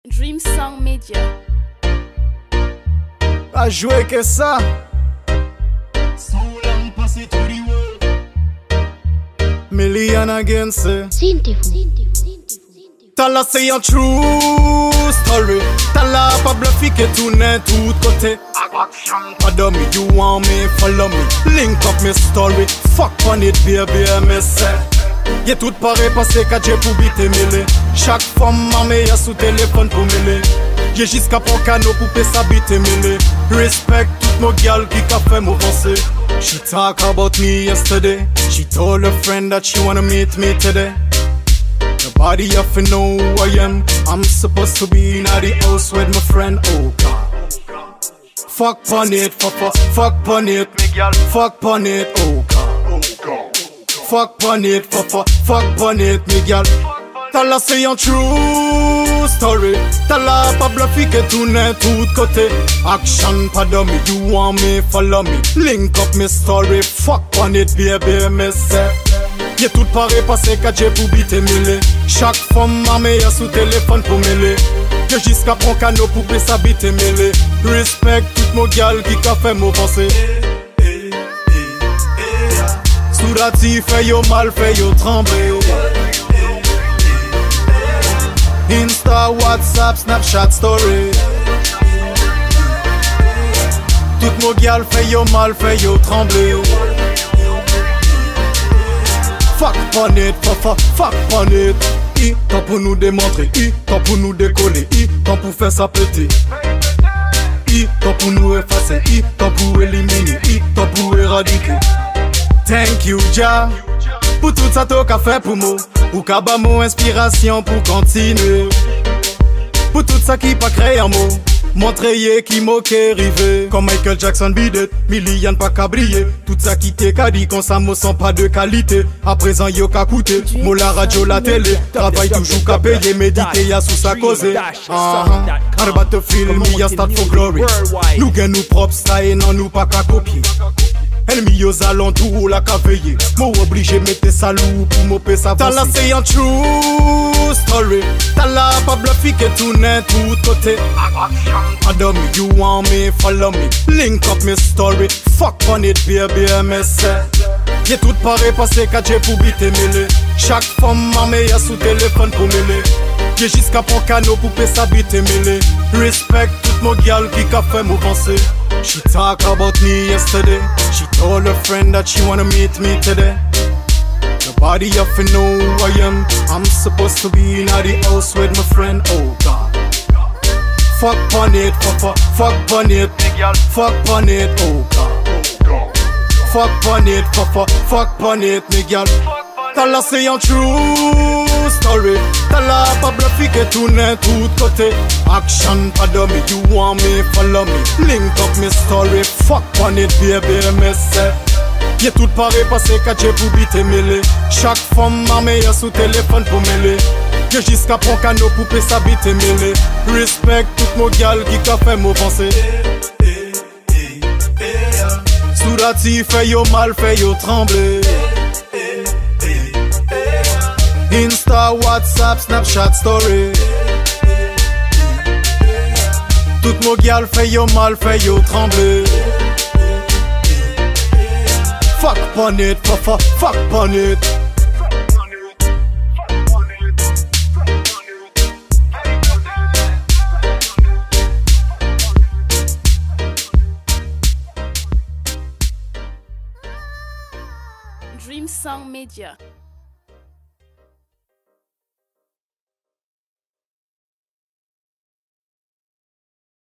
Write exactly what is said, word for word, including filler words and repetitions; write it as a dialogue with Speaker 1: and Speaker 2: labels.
Speaker 1: Dream Song Media.
Speaker 2: A jouer que ça. Million against it. T'as là c'est un true story. T'as là pas bluffé que tout n'est tout côté. Pardon me, you want me, follow me. Link up my story. Fuck on it, baby, me say. Y'a tout pareil passé qu'à Dieu pour biter mêlé. Chaque femme m'amène y'a sous téléphone pour mêler. Y'a jusqu'à pour canot pour payer sa bite mêlé. Respect toutes nos gals qui qu'a fait m'avancer. She talk about me yesterday. She told a friend that she wanna meet me today. Nobody have to know who I am. I'm supposed to be in the house with my friend. Oh God. Fuck pon it, fuck fuck fuck pon it, me gal. Fuck pon it, oh God. Fuck pon it, fuck fuck fuck pon it, me gal. T'as là c'est un true story. T'as là pas bluffé que tout n'est tout côté. Action pas de me, you want me, follow me. Link up my story, fuck pon it, baby, me say. Y'a tout pareil passé qu'à Dieu pour biter mêlé. Chaque femme m'a meilleur sous téléphone pour mêler. Que jusqu'à prendre canot pour payer sa bite mêlée. Respect toutes nos gals qui qu'a fait m'avancer. Soudati fait yo mal, fait yo trembler. Insta, WhatsApp, Snapchat, Story. Toutes nos gals fait yo mal, fait yo trembler. Fuck pon it, fuck fuck fuck pon it. I, temps pour nous démontrer, I, temps pour nous décoller, I, temps pour faire ça péter. I, temps pour nous effacer, I, temps pour éliminer, I, temps pour éradiquer. Thank you, Jah, pour tout ça t'as fait pour moi. Pour qu'à bas mon inspiration pour continuer. Pour tout ça qui pas créé en mots. Montrer qui m'a arrivé. Comme Michael Jackson bidet, million pas qu'à briller. Tout ça qui t'est qu'à dit qu'on ça me sent pas de qualité. À présent yo qu'à coûter. Moi la radio, la télé. Travail toujours qu'à payer. Méditer y'a sous sa cause. Arbat te film, y'a start for glory. Nous gain nous propres, ça et non nous pas qu'à copier. Ennemi aux alentours, la qu'a veillé. M'ont obligé mettre sa loup pour m'opérer sa voix. T'as là c'est un true story. T'as là pas bluffé que tout n'est tout côté. Pardon me, you want me, follow me. Link up my story. Fuck on it, baby, me say. Y'a tout pareil passé qu'à Dieu pour biter mêlé. Chaque femme m'a meilleur sous téléphone pour mêler. Y'a jusqu'à pour canot pour payer sa bite mêlée. Respect toutes nos gals qui qu'a fait m'avancer. She talk about me yesterday. She told a friend that she wanna meet me today. Nobody have to know who I am. I'm supposed to be in the house with my friend. Oh God. Fuck pon it, fuck fuck fuck pon it, fuck pon it. Oh God. Fuck pon it, fuck fuck fuck pon it, me gal. T'as là c'est un true story. T'as là pas bluffé que tout n'est tout côté. Action pas de me, you want me, follow me. Link up my story, fuck on it, baby, me say. Y'a tout pareil passé qu'à Dieu pour biter mêlé. Chaque femme m'a meilleur sous téléphone pour mêler. Y'a jusqu'à prendre canot pour payer sa bite mêlée. Respect toutes nos gals qui qu'a fait m'avancer. Soudati fait yo mal, fait yo trembler. Insta, WhatsApp, Snapchat, Story. Toutes nos gals fait yo mal, fait yo trembler. Fuck pon it, fuck fuck fuck pon it.
Speaker 1: Dream Song Media.